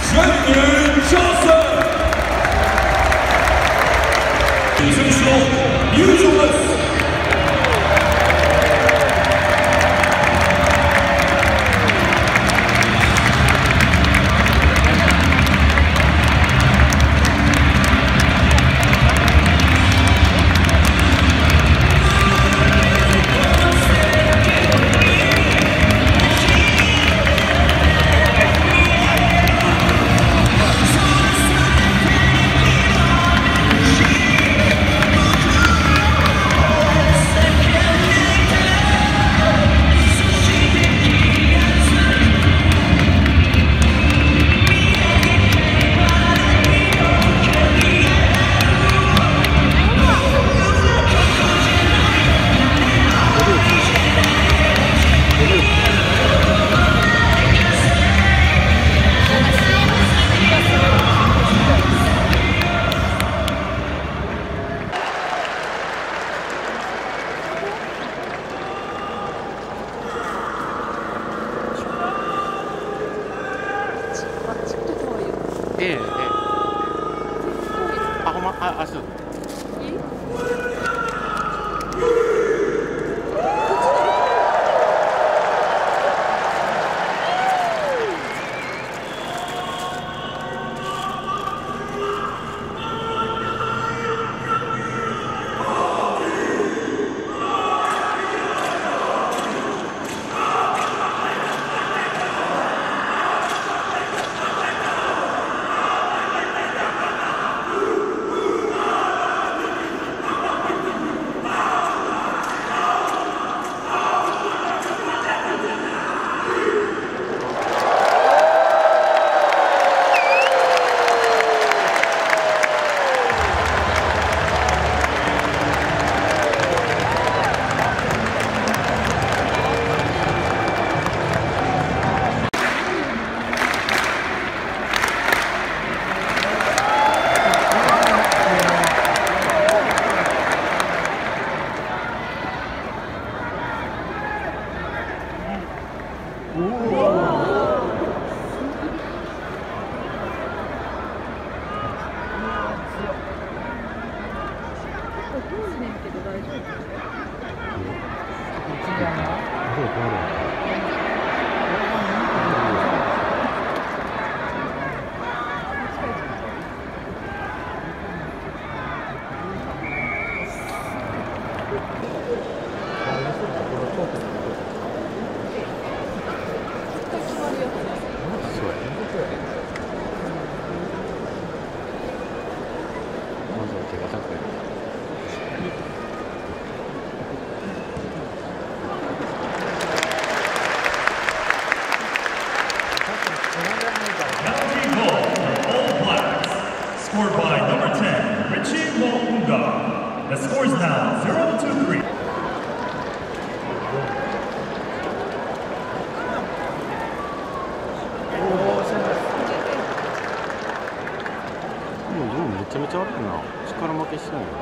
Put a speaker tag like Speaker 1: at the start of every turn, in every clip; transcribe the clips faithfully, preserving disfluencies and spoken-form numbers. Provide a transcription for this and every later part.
Speaker 1: Brandon Johnson. Intentional usualist.
Speaker 2: ええええ。あ、ほんま、あ、あ、そう。
Speaker 1: Scored by number ten, Richie Mounga. The score is now zero to three.
Speaker 2: めちゃめちゃ悪いな。力負けしてないよ。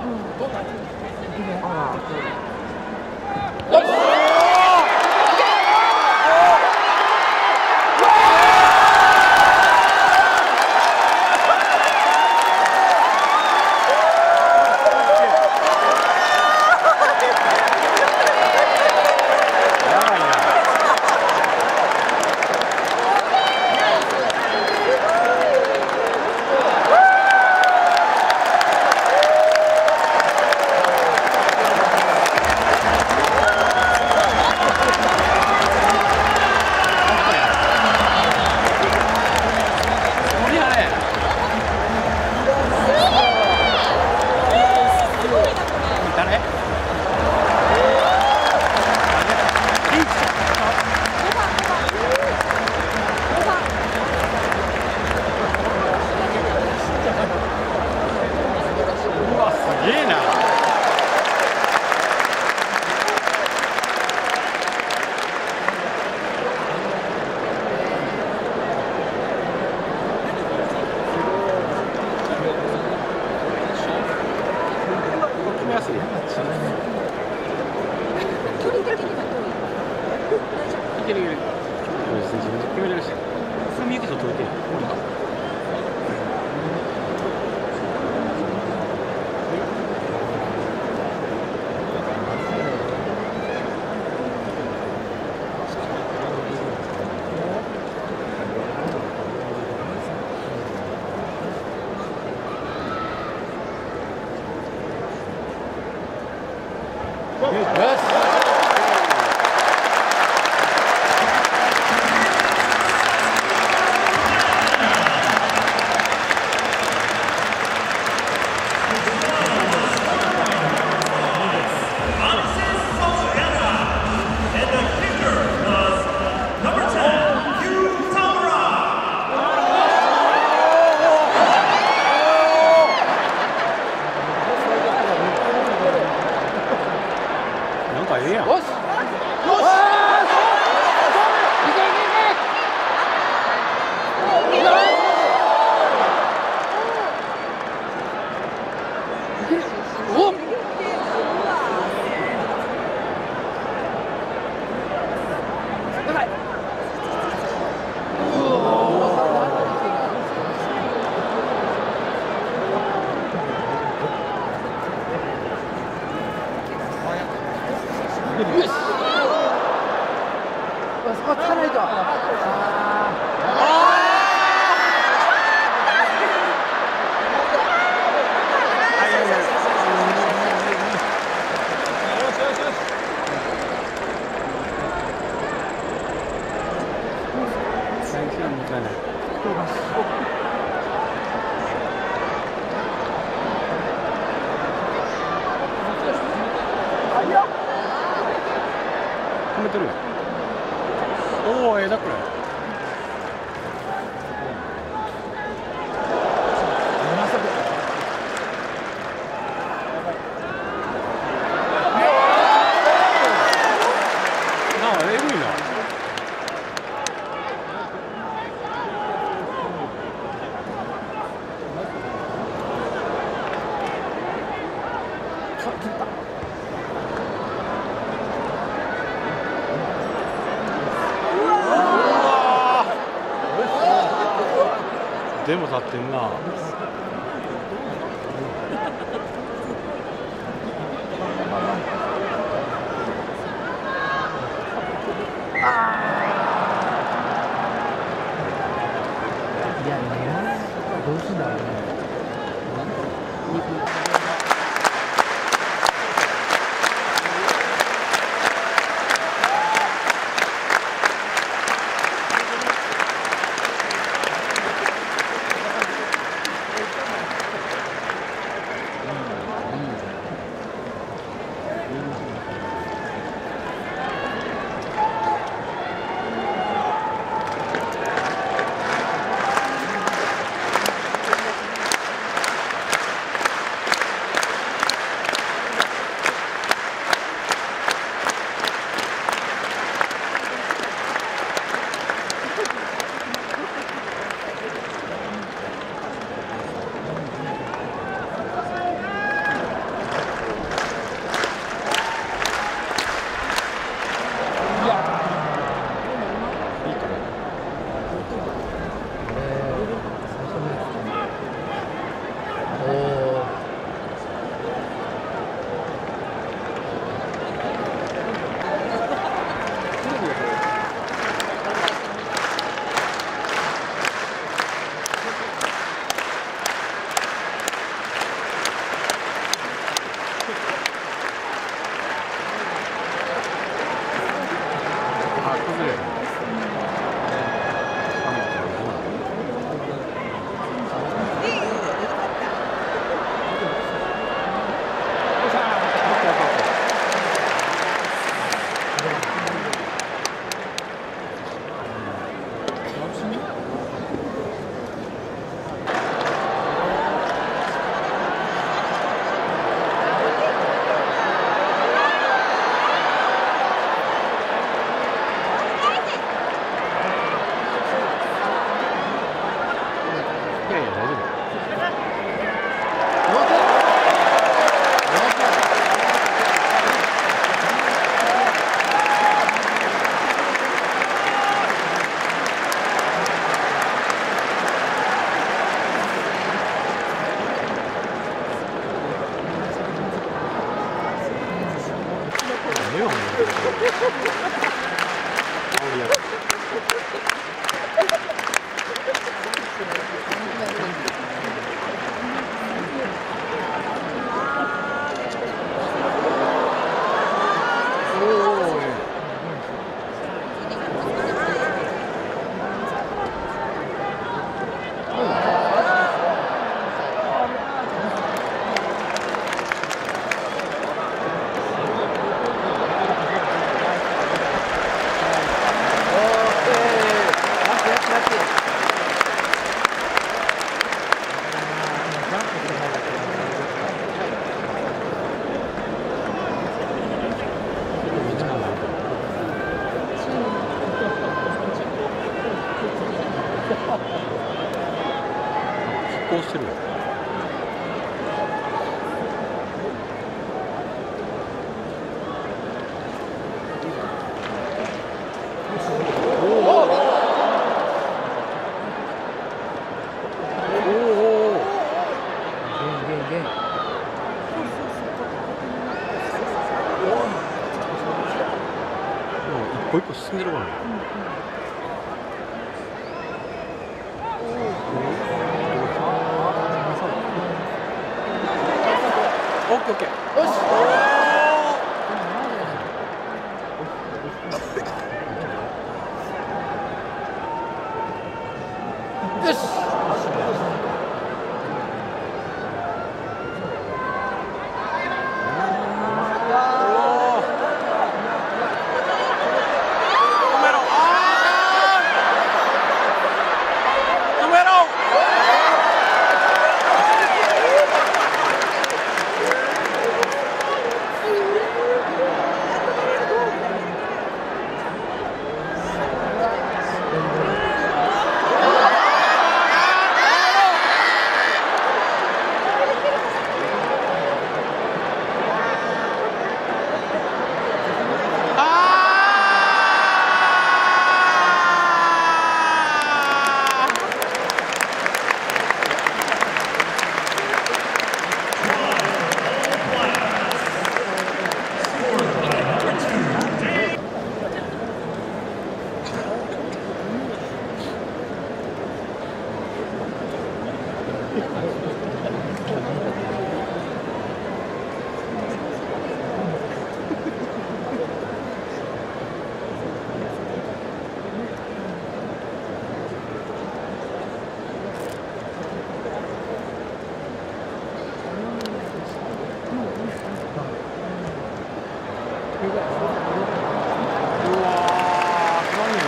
Speaker 2: 止めてるよ。おお、ええだこれ。なあ、えぐいな。でも立ってんな。
Speaker 3: いやね、どうすんだろうね。
Speaker 2: 香りや。 拮抗してるよ。一歩一歩進んでるからね。オッケーオッケー。よし。よし。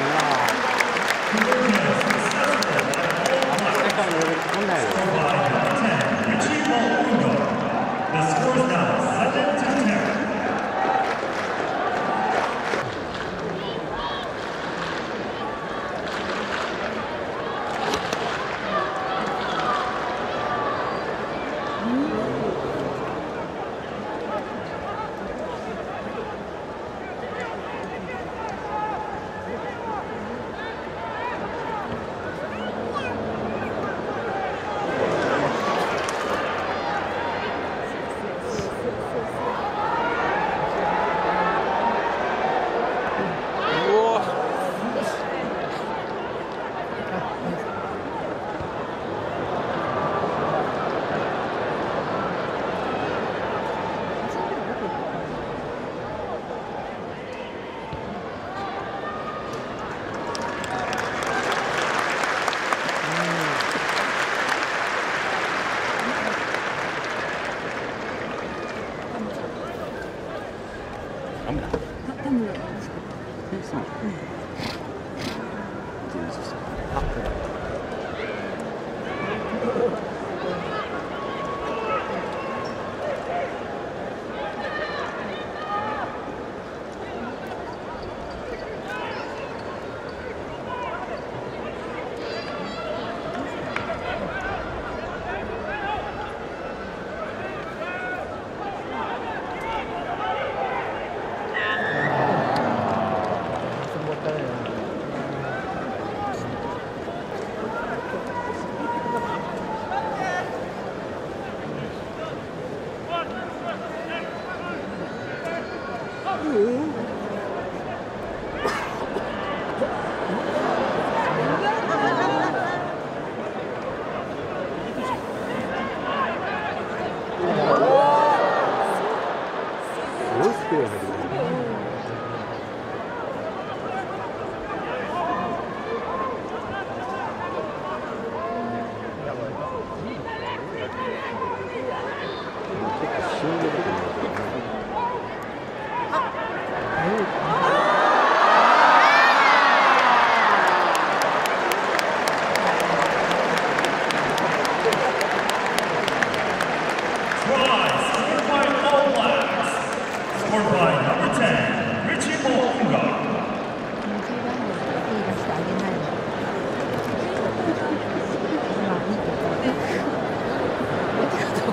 Speaker 2: 世界のレベル高いんだよ。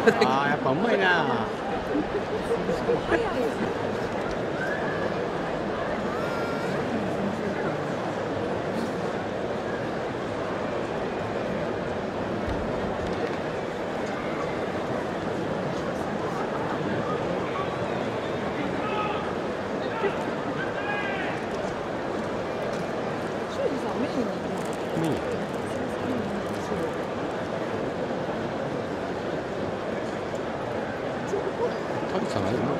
Speaker 2: ああ、やっぱうまいな。メイン。タリさんがうまくいるな。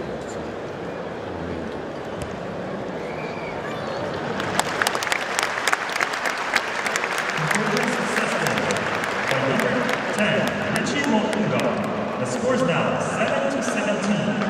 Speaker 1: ten, Richie Mokunga. The score is now seven to seventeen.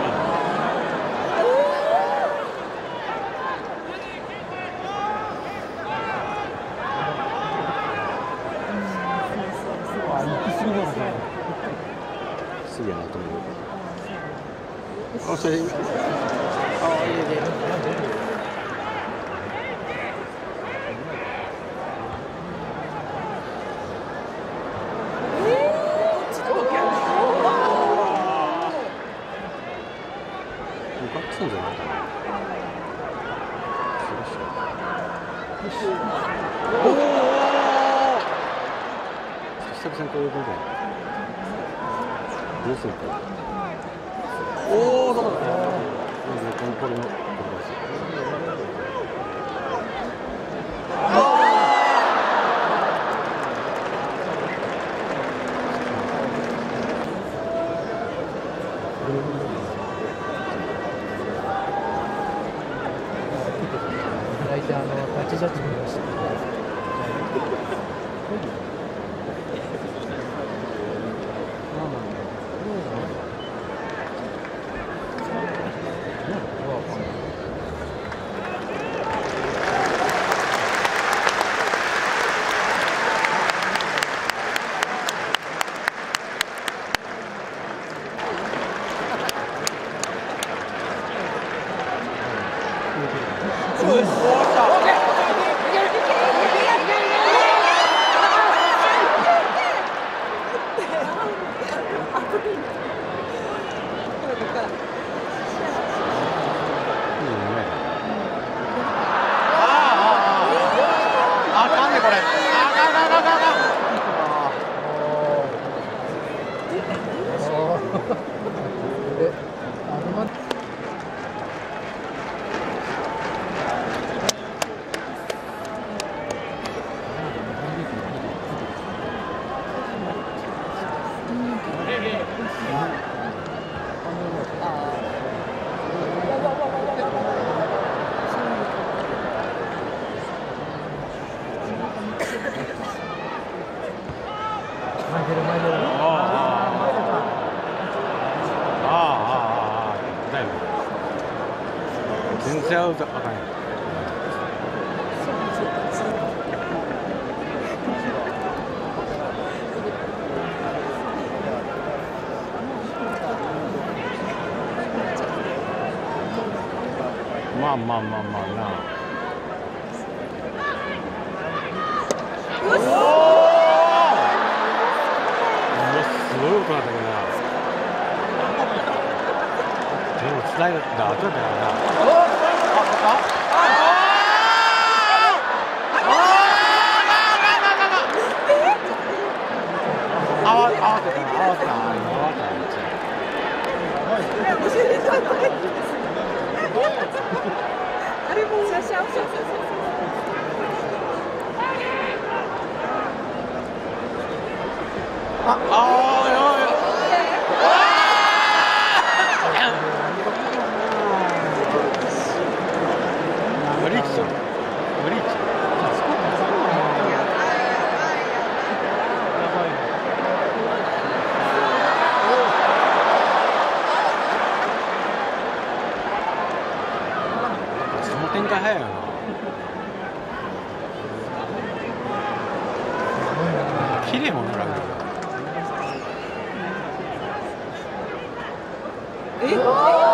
Speaker 2: すげえなと思う。あ、それ。あ、いいね。向かってたんじゃないかな。おお。久々にこういうことだよ。どうするか。おお、だから。まずこのこれのこれです。
Speaker 3: 大体あのタッチジャッジ見ました。
Speaker 2: 全然合うとあかんやん。まあまあまあまあな。おお。すごい音なんだけどな。でもつないだ後だからな。合わせた合わせた合わせた
Speaker 4: あれも写真
Speaker 2: ああやばい。無理っしょ。無理っしょ。その展開早いよな。綺麗もんなら。
Speaker 4: え？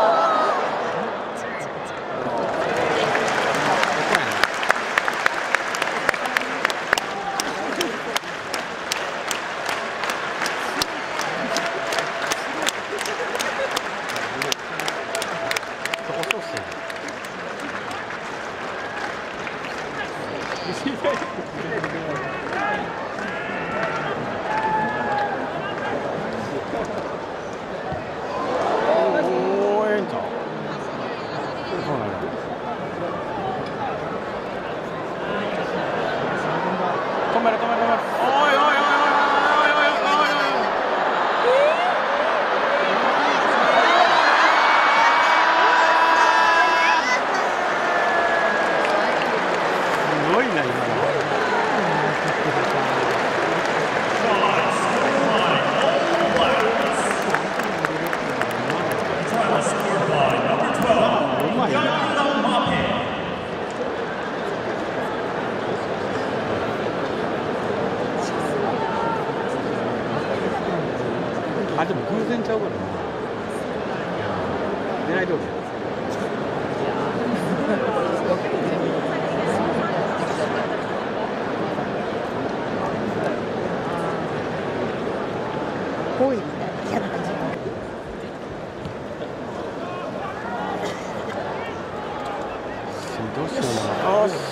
Speaker 2: あ、でも偶然ちゃうからね。狙い通り。
Speaker 3: ぽいみたいな嫌な感じ。
Speaker 2: どうしような。よし。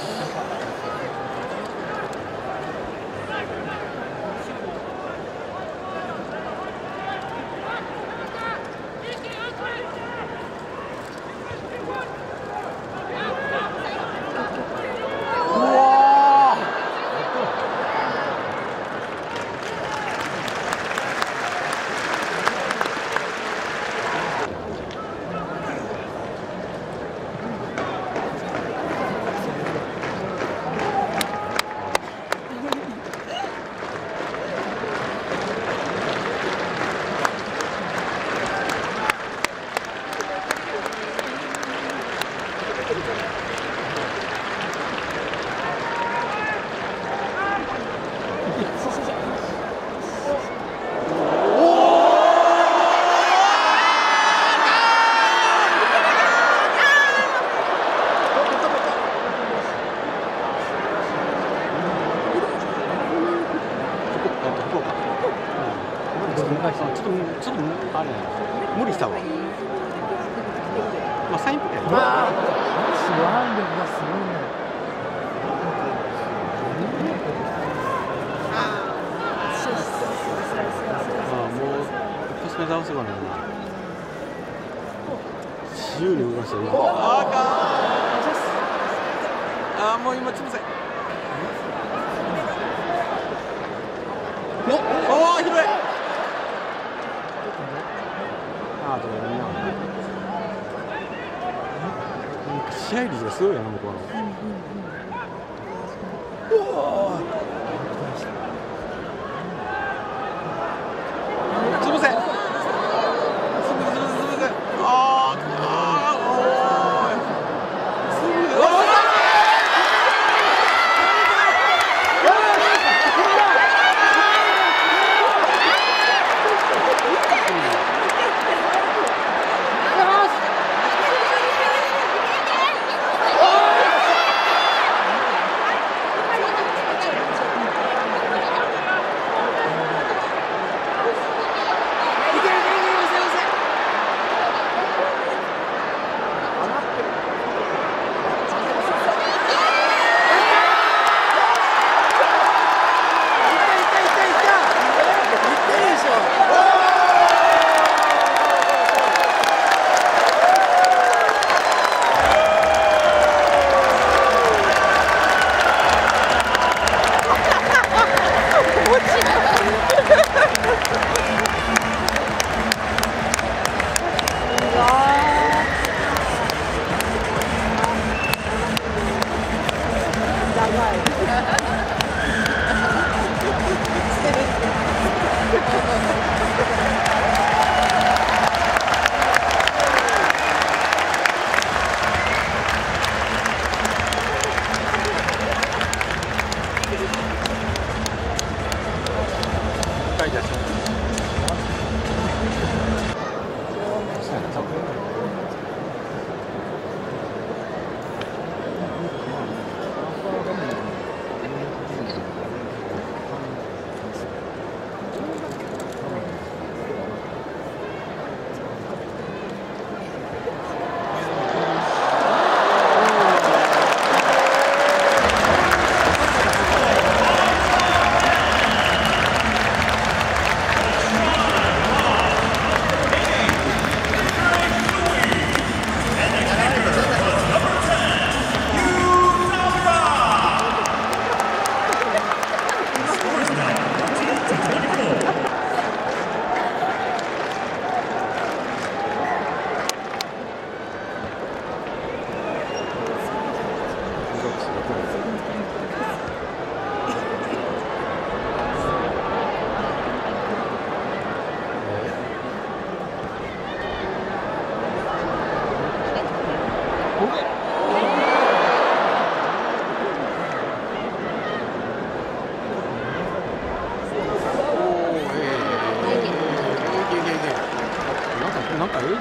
Speaker 2: ちょっと、ちょっと、あれ、無理したわ。まあ、サインプレー。
Speaker 3: わあ、手腕力がすごいね。
Speaker 2: まあ、もう、一発目倒せばね。自由に動かしてる。ああ、もう今、つぶせ。おお、広い。ああ、でもみんな。試合率がすごいな、向こうの。おお。つぶせ。つぶせ、つぶせ、つぶせ。ああ、ああ、おお。つぶせ。おお。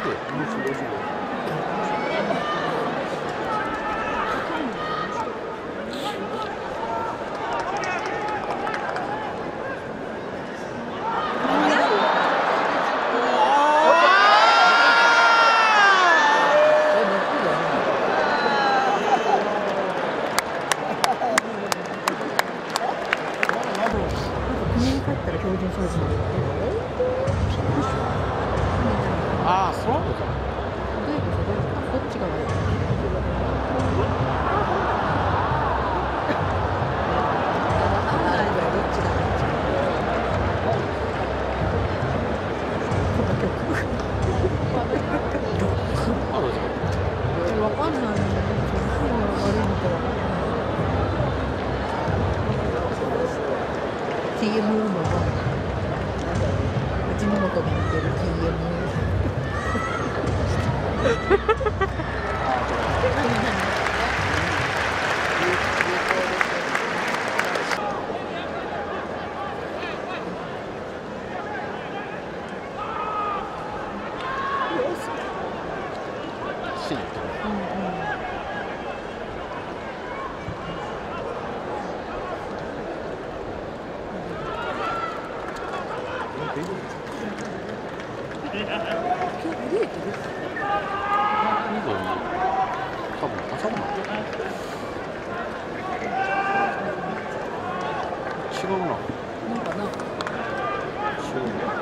Speaker 2: ああ、そうなんだ。
Speaker 3: どういうこと？どっちが悪い？わかんない。ティーエム の味の素が似てる ティーエム。
Speaker 2: 多分朝も違うな。
Speaker 3: なんかな。
Speaker 2: 違うな。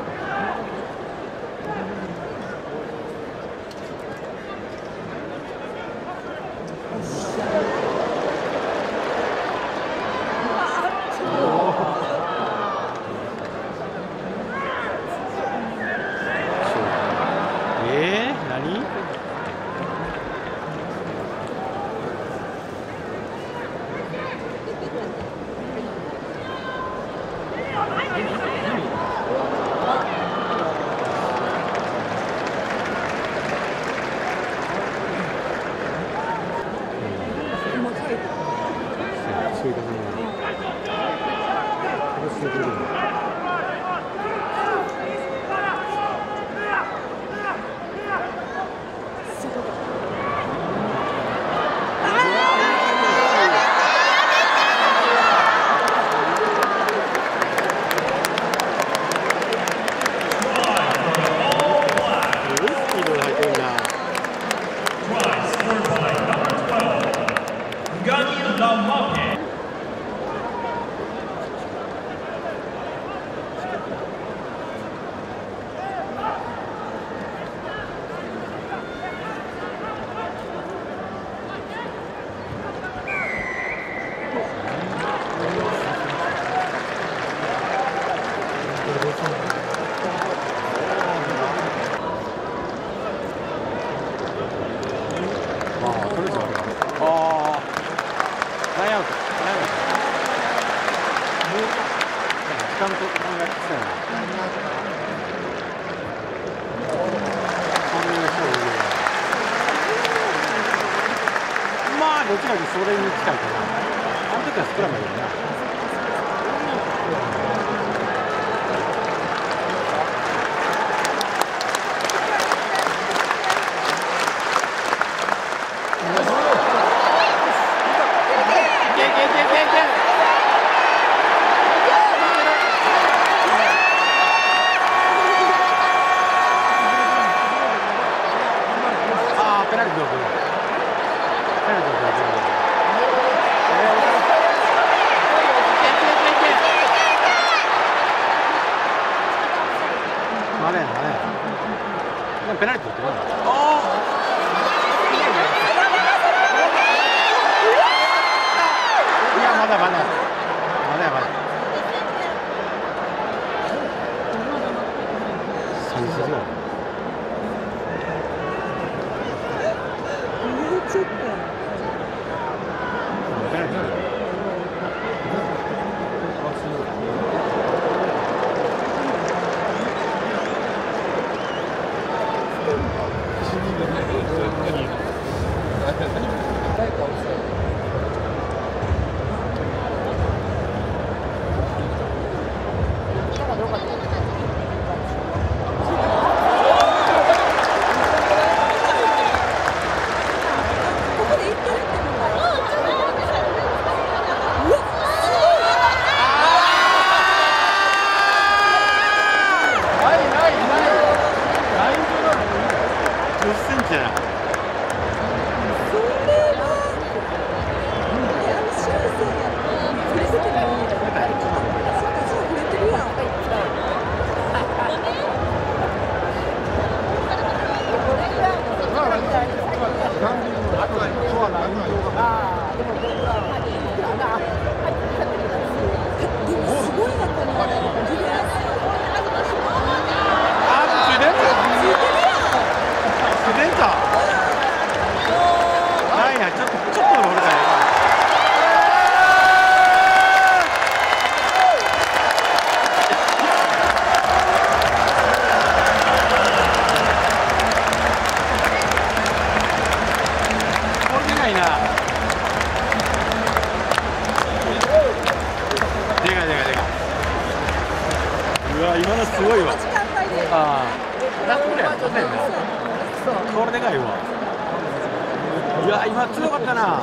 Speaker 2: えー、何？ちゃんと考えてきたよね。まあどちらかそれに近いかな。あの時はスクラムだよね。ペナルティーってなんだ。いやまだまだまだまださんじぐらい。
Speaker 4: ちょっと
Speaker 2: ペナルティー。
Speaker 3: あ
Speaker 2: うわ、今のすごいわ。
Speaker 4: 時間帯で。
Speaker 2: ああ、楽だよ。これでかいわ。いや、今強かったな。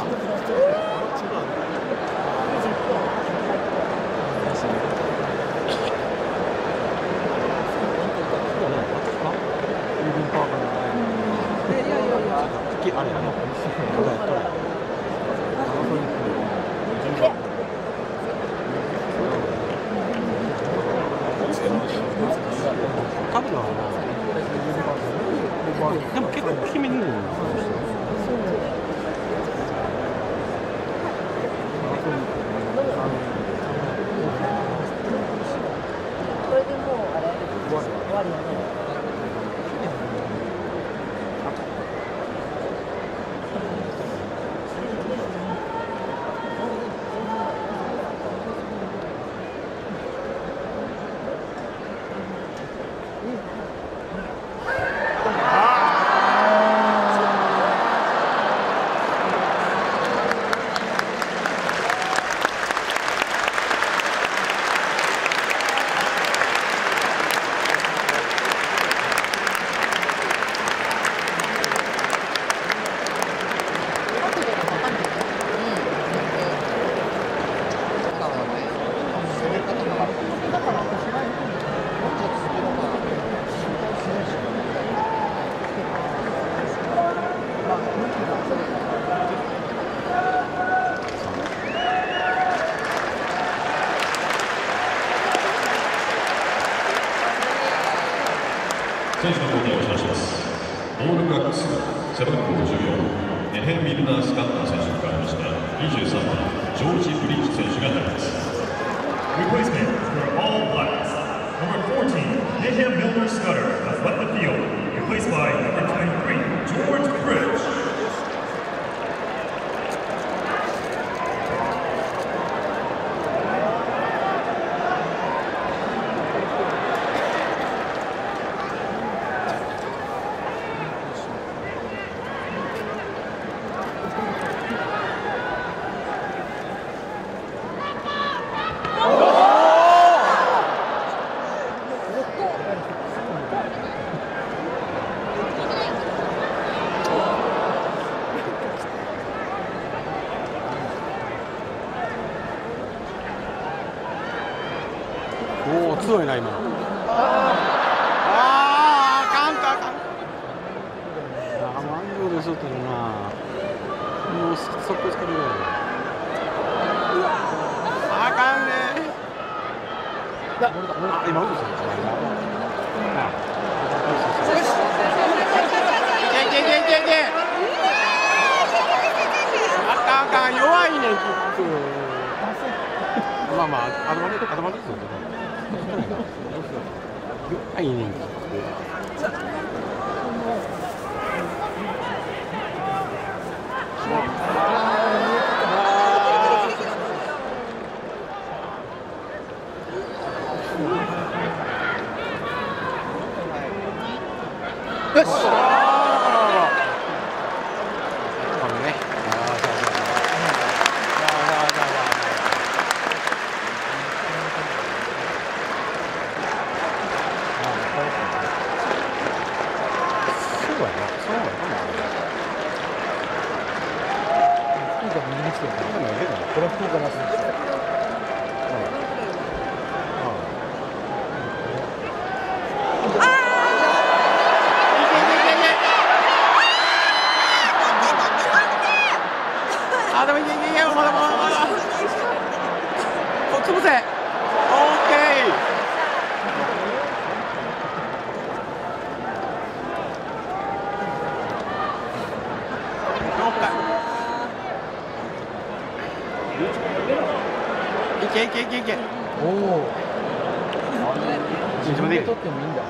Speaker 2: あれやな。多分でも結構決めんねんな。
Speaker 3: これでもうあれ終わりやね。
Speaker 5: 選手の交代をお知らせします。オールブラックス背番号じゅうよん、ネヘン・ミルナー・スカッター選手に代わりましてにじゅうさんばんジョージ・ブリッジ選手がなります。
Speaker 1: Replacement for All Blacks. Number fourteen, Nahum Milner Scudder has left the field, replaced by number twenty-three, George Bridge.
Speaker 2: おお、強いな今の。ああ、あかんかあかん。あ、マンゴーでしょってるな。もう速攻つかれるよ。あかんね。あ、今嘘です。あ、いけいけいけいけいけ。あかんあかん、弱いねんキック。まあまあ、頭で頭ですよ。はい、いいね。よし。これ福岡なしです。あ、でもいけいけいけ、まだまだまだ。こっちもせ。オーケー。いけいけいけいけ。おお。自分で取ってもいいんだ。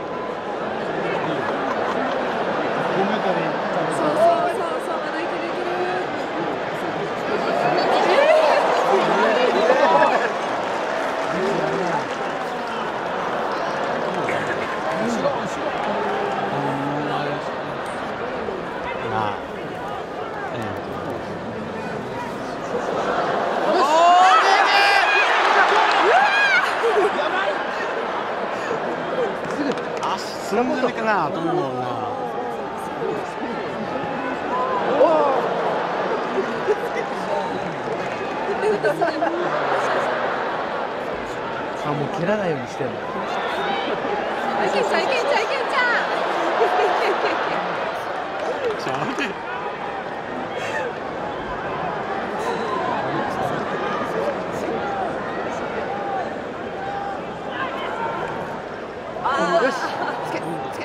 Speaker 2: ごメートル。
Speaker 4: そうそうそうそう、まだいけるいける。
Speaker 2: なあ。 すんでるかなと思うもんな。
Speaker 3: あ、もう蹴らないようにしてるの。
Speaker 4: いけんちゃんいけんちゃんいけんち
Speaker 2: ちゃうで。
Speaker 3: よし、つけ、つけ。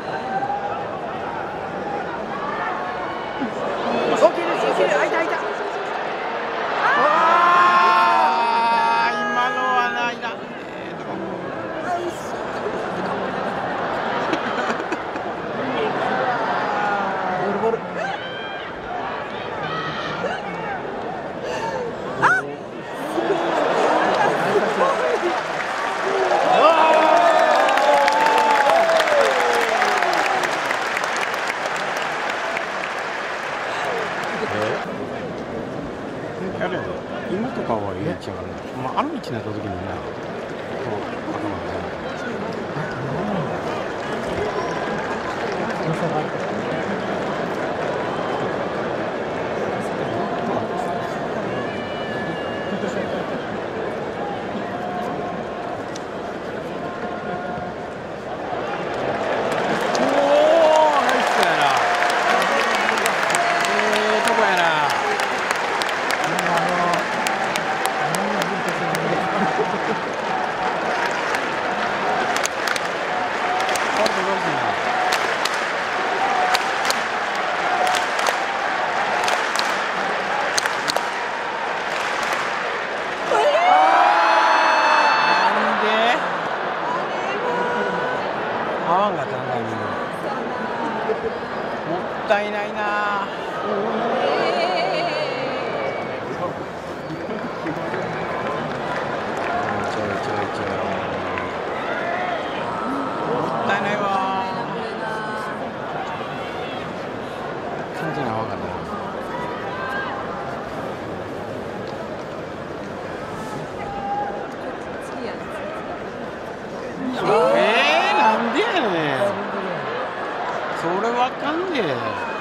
Speaker 3: オッケーです、オッケーです、開いた、開いた。
Speaker 2: ああ、今のはないな。
Speaker 3: ボール、ボール。
Speaker 2: やれ今とかはいい違うね。まあ、あの位置になった時にね、こう頭がね。おお、ナイスやな。ええとこやな。合わんかったな、タイミング。もったいないな。ちょいちょいちょい。もったいないわ。完全に合わんかったな。えー、なんでやねん。それわかんねえ。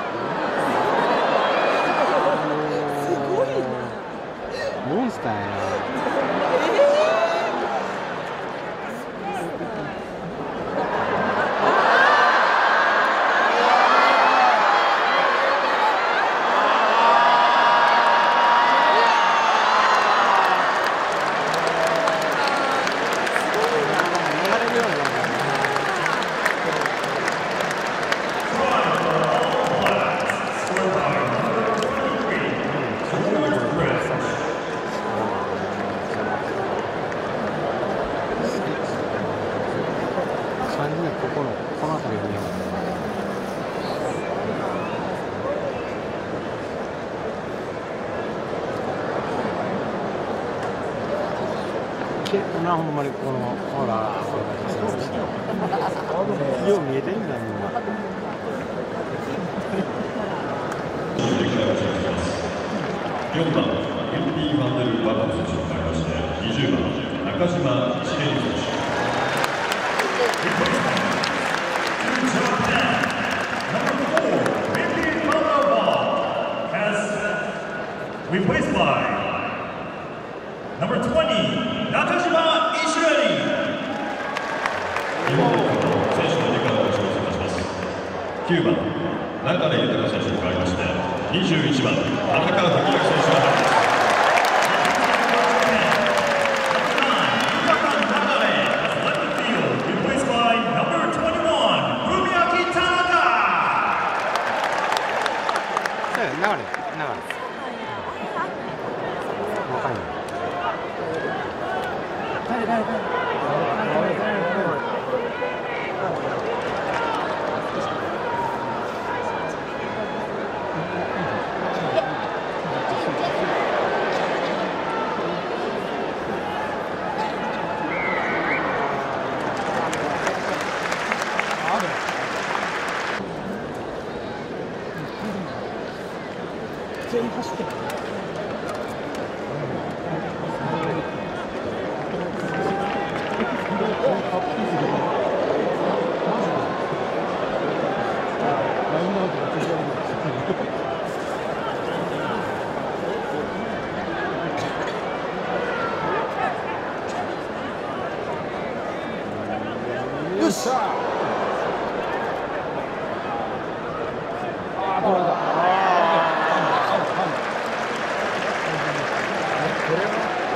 Speaker 2: すごいな。モンスターやな。さんにんここのこの辺りを見よう。結構なほんまにこのほらよう見えてんだみんな。
Speaker 5: よんばん、エンピー・ファンデル・バカ選手になりまして、にじゅうばん、中島一平選手。
Speaker 1: Replaced by number twenty, Nakajima Ishirani.
Speaker 5: 日本国の選手の入れ替わりを紹介いたします。きゅうばん、流豊選手に変わりまして、にじゅういちばん、田中文明選手が入ります。
Speaker 2: 流れ、流れ。わかんない。
Speaker 3: 誰誰誰普通に走ってる。マジで
Speaker 2: よっしゃ。ああ、取られた。あこれは、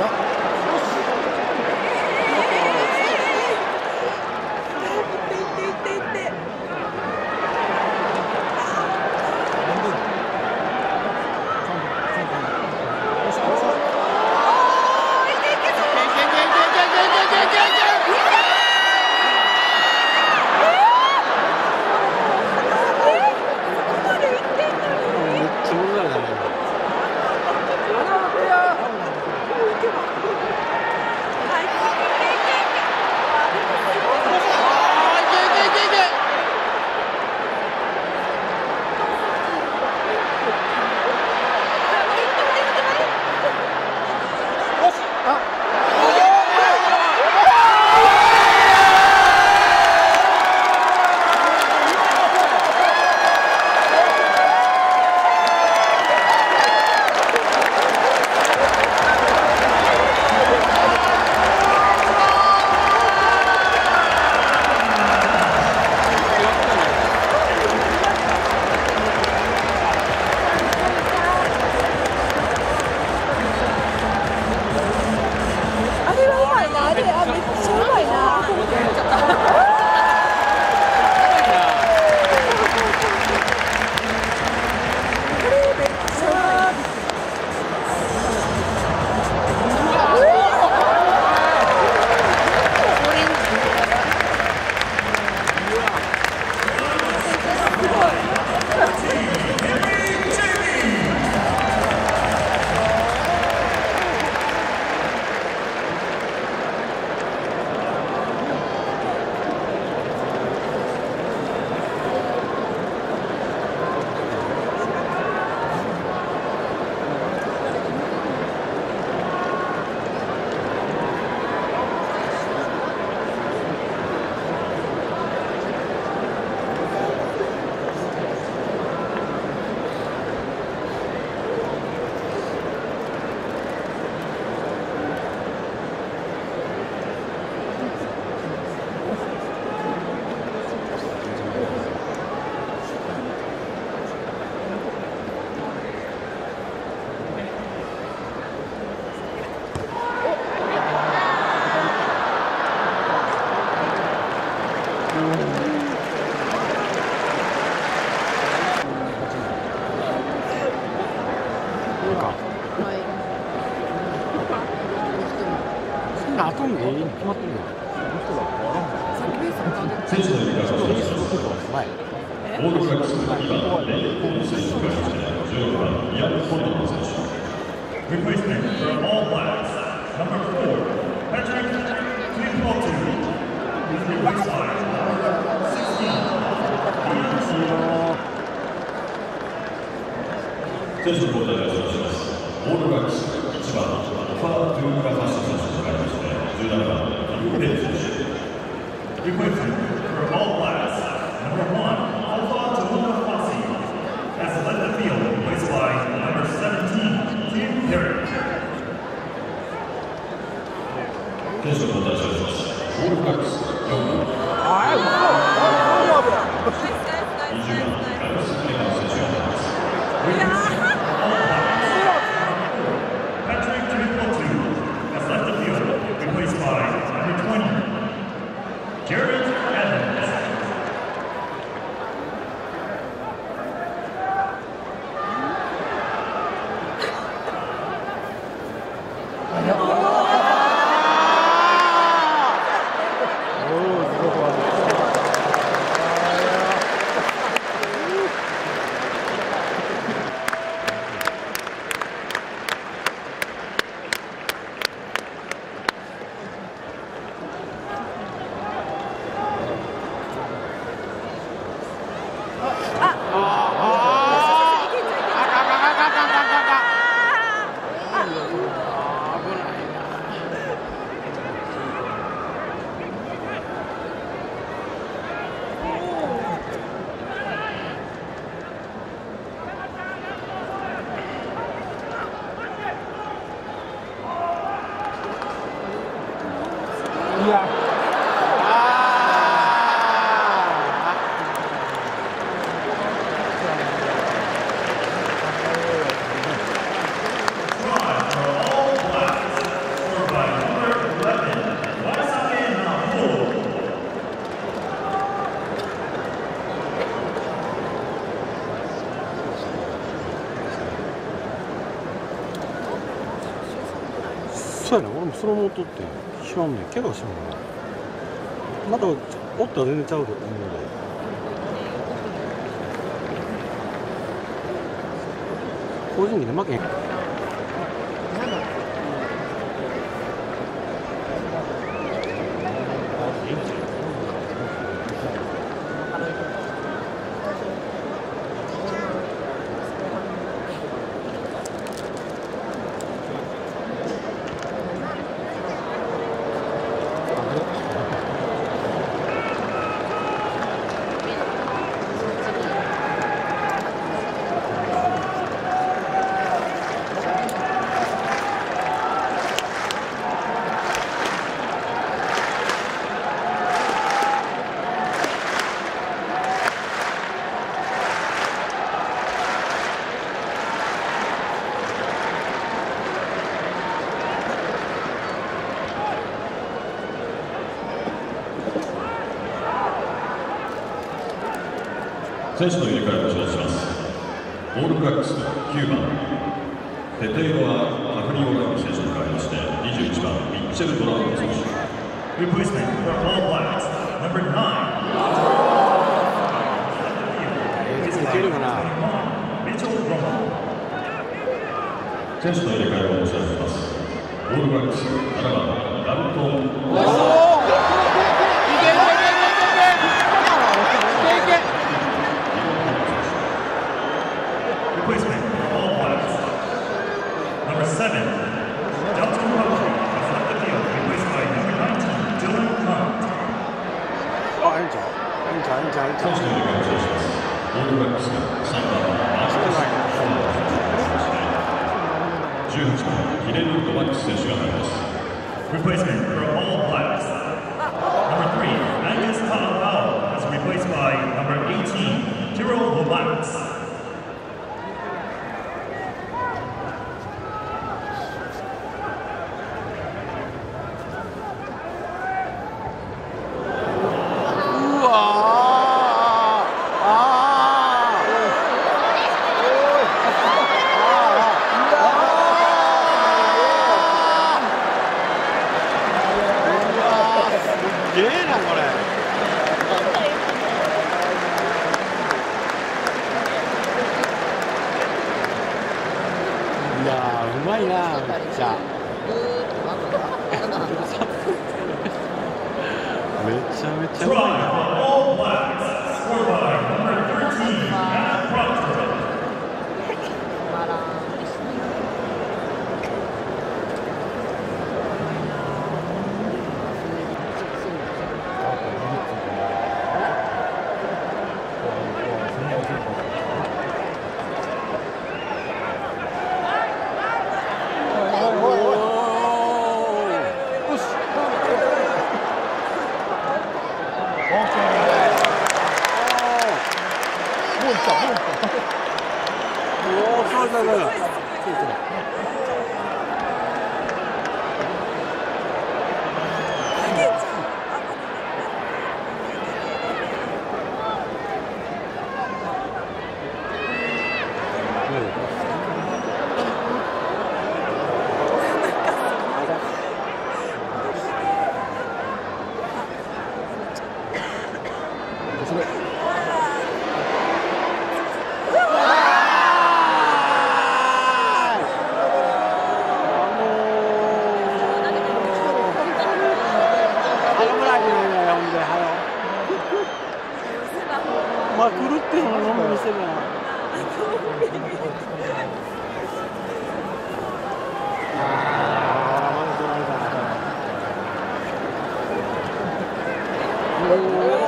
Speaker 6: 後に永遠に決まってるの。
Speaker 5: 選手の入れ替わりをします。オールブラックスにばんでホーム選手がいましたじゅうろくばんイアン・コルドン選手。
Speaker 1: Replacement for All Blacks, number four, Patrick Twinpotu, is replaced by number sixteen, Ian Seagull.
Speaker 5: 選手の交代をします。オールブラックスいちばん、ファー・トゥーガファッション選手がいましてじゅうななばん、リュウ・ベン選手。
Speaker 1: Replacement for All Blacks, number one, Alpha Tawakafasi, has led the field, replaced by number seventeen, Tim Perry.
Speaker 5: 選手の交代をします。オールブラックスよんばん、にじゅうばん、ガルス・ケハン選手が入ります。
Speaker 1: Patrick Twinpotu has left the field, replaced by number twenty, Jared Evans.
Speaker 2: いや、あもその元って知らんねん。怪我したのかな。まだおったら全然ちゃうと思うで。個人技で負けへん。
Speaker 5: 選手の入れ替えをお知らせします。オールブラックスきゅうばんテテイロア・アフリオラム選手に代わりましてにじゅういちばんミッチェル・ドラウン選手。
Speaker 1: Replacement for All Blacks, number nine.
Speaker 5: 選手の入れ替えをお知らせします。オールブラックスななばんダルトン。
Speaker 1: Replacement for All Blacks, number seven, Dalton Humphrey has left the field, replaced by number nineteen, Dylan Hunt.
Speaker 2: あ、ええんちゃう。ええんちゃう。ええんちゃう。ええんちゃう。
Speaker 5: 選手の入れ替えをお知らせします。オールブラックスさんばんマークス・フォーマー選手、じゅうはちばんヒレル・ドマックス選手が入ります。
Speaker 1: Replacement for All Blacks, number three, Angus Talapau is replaced by number eighteen, Tyrell Lomax.
Speaker 2: すげえなこれ。いやーうまいなめっちゃ。めちゃめちゃうまい
Speaker 1: Try
Speaker 2: な。
Speaker 1: for All Blacks, scored by number thirteen, Matt Proctor.
Speaker 2: おお、そうそうそう。そうそう。まあ、狂ってそののんびりしてるな。ああ、まだ取られたな。おお。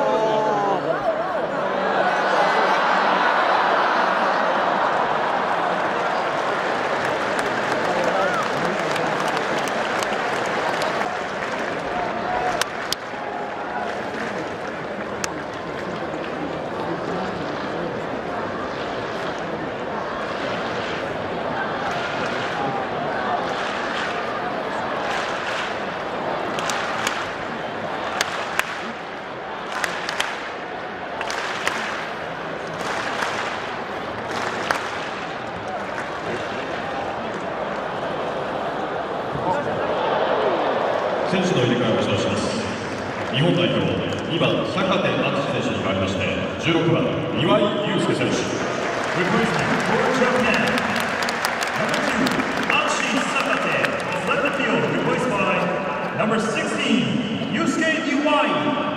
Speaker 5: 日本代表にばん坂手淳史選手に代わりましてじゅうろくばん岩井祐介選手。
Speaker 1: Replacement for Japan. Number two, Achi Sakate has left the field, replaced by number sixteen, Yusuke Iwai.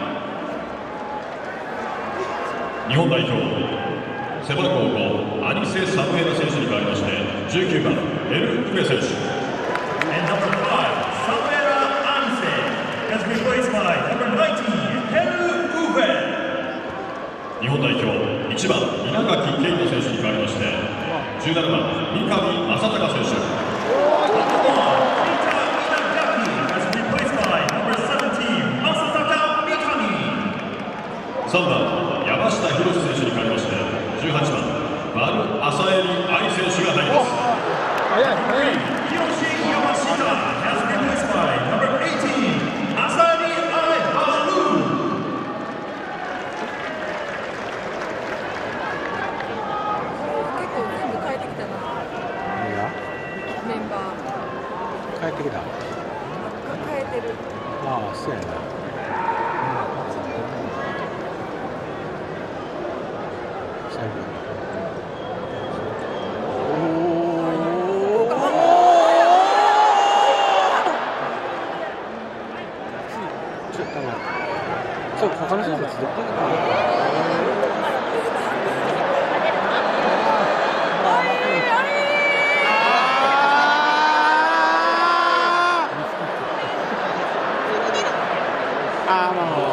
Speaker 5: 日本代表背番号ごアニセ・サムエラ選手に代わりましてじゅうきゅうばんエル・ウベ選手。
Speaker 1: And number five, Samuera Anise has replaced by number nineteen, Heru Ube.
Speaker 5: 日本代表いちばん稲垣啓太選手に代わりましてじゅうななばん三上正隆選手。
Speaker 1: Number one, Keita Inagaki has replaced by number seventeen, Masataka Mikami.
Speaker 5: さんばん山下博史選手に代わりましてじゅうはちばんバル・アサエリ・アイ選手が入ります。
Speaker 1: Hiroshi Yamashita has replaced by number eighteen, Asari Aibaru.
Speaker 4: 結構全部変えてきたな。
Speaker 2: 何が
Speaker 4: メンバー。
Speaker 2: 帰ってきた。
Speaker 4: 変えてる。
Speaker 2: ああ、そうやな。最後。ちょっと待って。そう、他の人たちどこか。ああ、まあまあ。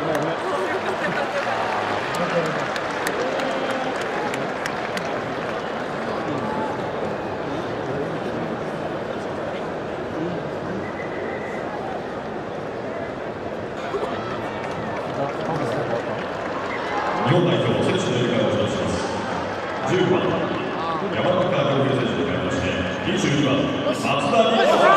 Speaker 5: 日本代表選手の入れ替えをお知らせします。じゅうばん山中亮平選手に代わりましてにじゅうにばん松田理恵選手。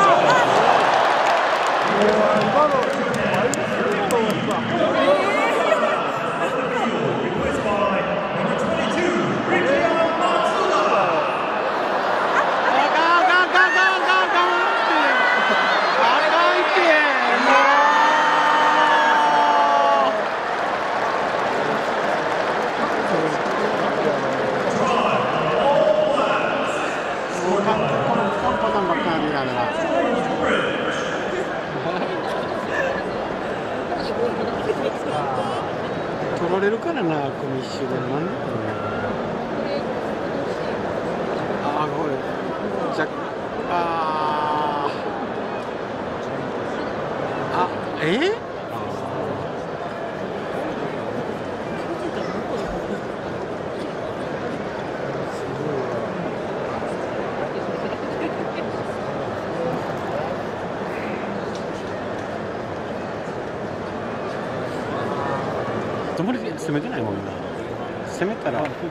Speaker 1: Replaced by number twenty-two, Ricky Matsuda.
Speaker 2: あかんあかんあかんあかんあかんってあかんってもうこのこのパターンばっかりやな。取られるからな、この一周でなんでだろうな。ああ、これじゃああえ止まり攻めてないもんな。攻めたら取られて。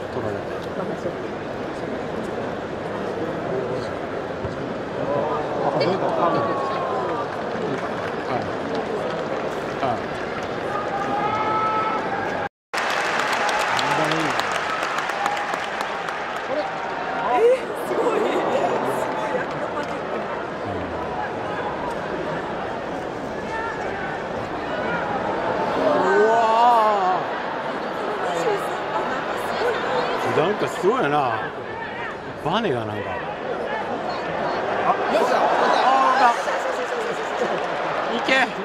Speaker 2: なんかすごいな。バネがなんか。あ、よっしゃ。ああ、いけ。
Speaker 4: あ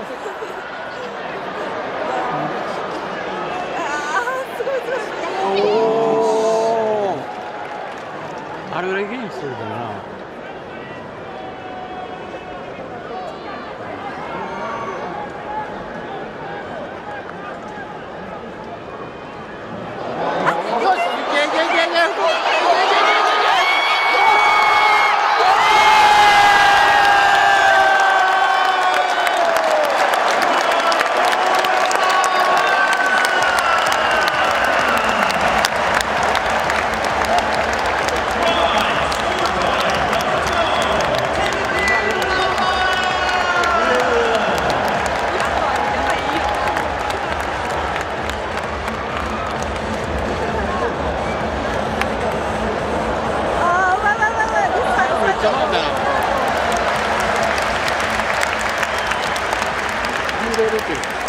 Speaker 4: あ、すごいすごい。
Speaker 2: おお。あれぐらい元気してるかな。れるっていう。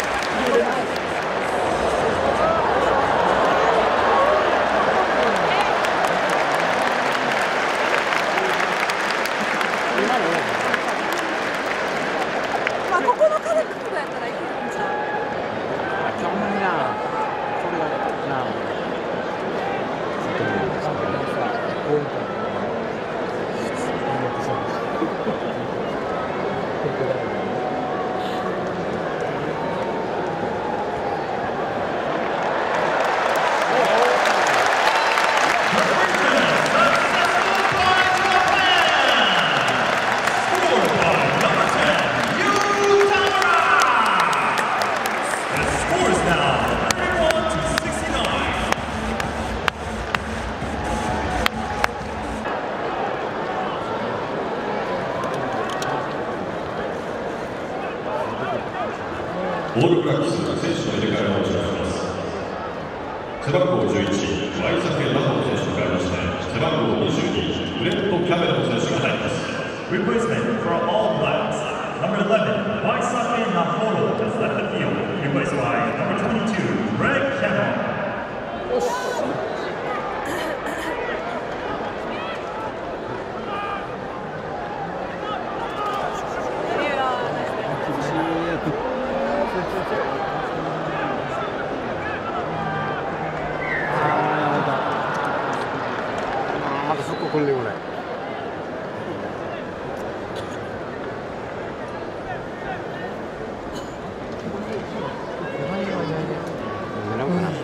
Speaker 5: オールブラックス選手の入れ替えをお知らせします。背番号じゅういち、ワイザケ・ナホ選手に代わりまして、背番号にじゅうに、ブレット・キャメロン選手が入ります。
Speaker 1: Replacement for All Blacks. Number eleven, Waisake Nahoro has left the field, replaced by number twenty-two, Greg Cameron.
Speaker 2: まだそこ来んねこれ。狙うかな。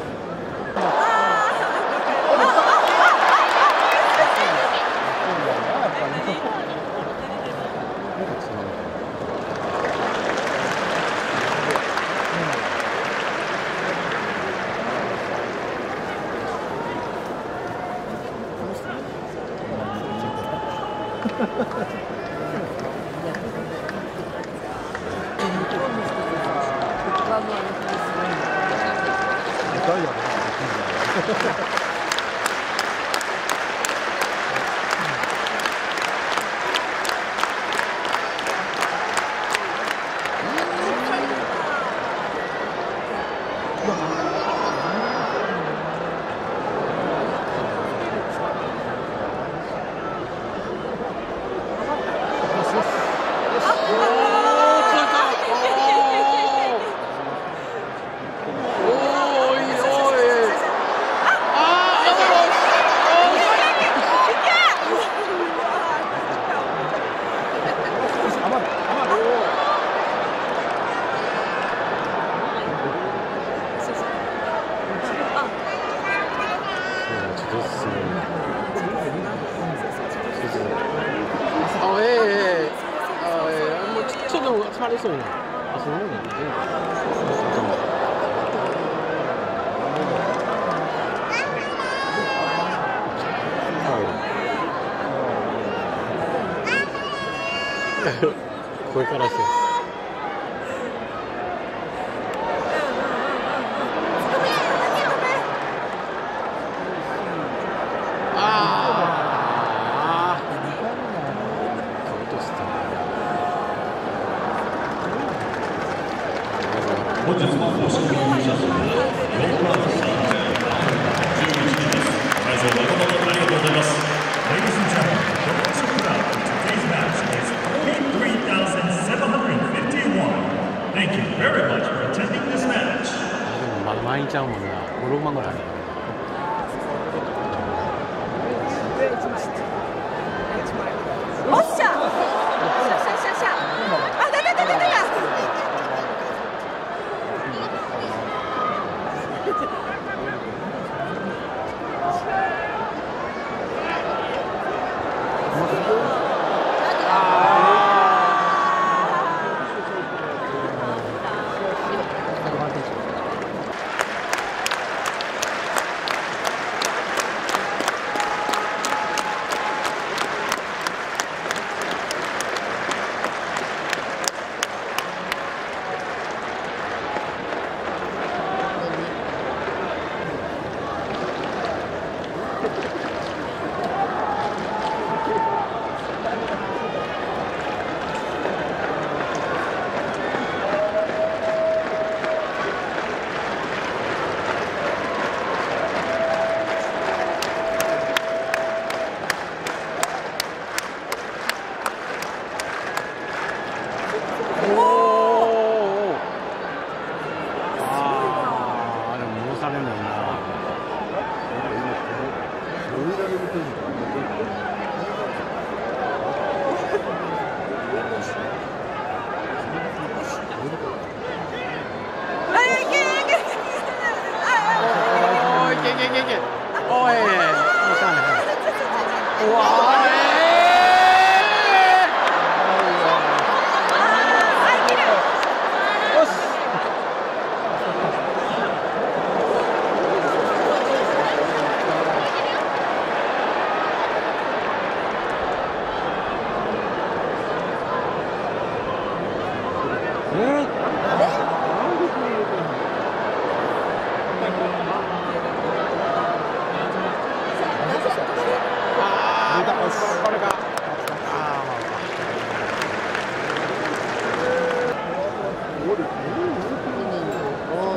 Speaker 2: 疲れそうになる。あ、そうなんだ。これからして。
Speaker 5: 本日の公式入場者数はよんまんさんぜんじゅういちにんです。会場誠々ありがとうございます。
Speaker 1: Ladies and gentlemen, the official crowd for today's match is forty-three thousand seven hundred fifty-one. Thank you very much for attending this match.
Speaker 2: でもまだ満員ちゃうもんな。ご、ろくまんぐらいある。
Speaker 4: おっしゃ。シャシャシャシャ。あ、だだだだだ。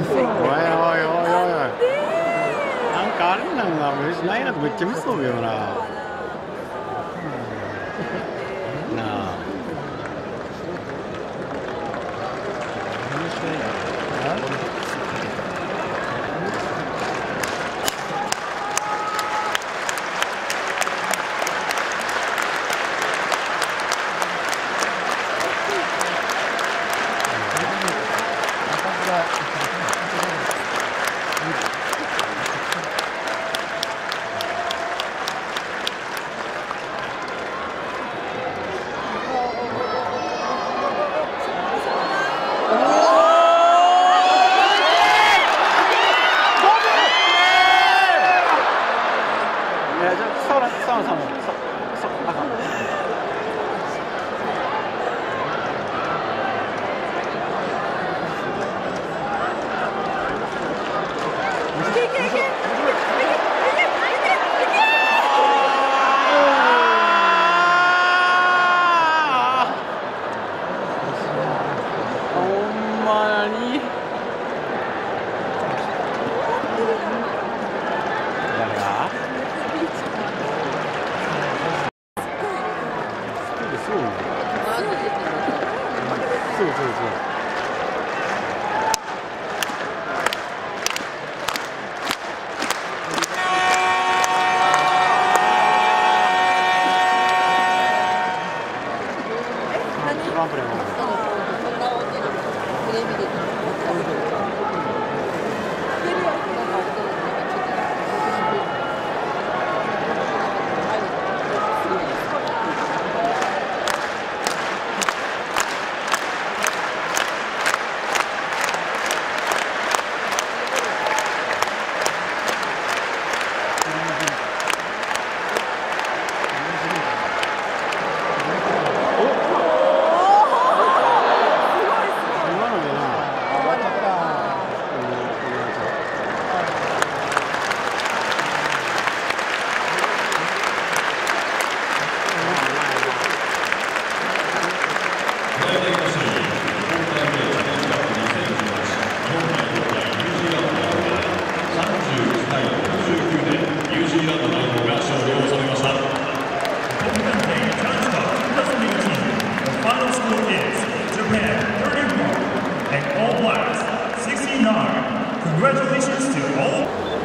Speaker 2: なんかあれなんだ、ないなとめっちゃ見そうよな。なあ。
Speaker 1: Congratulations to all.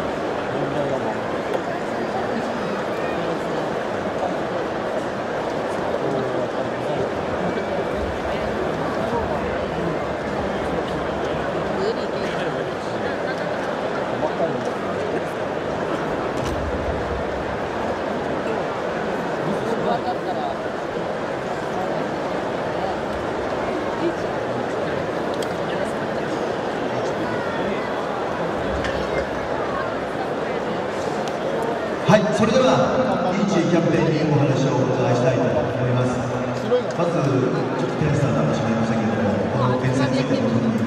Speaker 7: はい、それではリーチキャプテンにお話をお伺いしたいと思います。まずちょっと点数になってしまいましたけれども、この点数についてどのように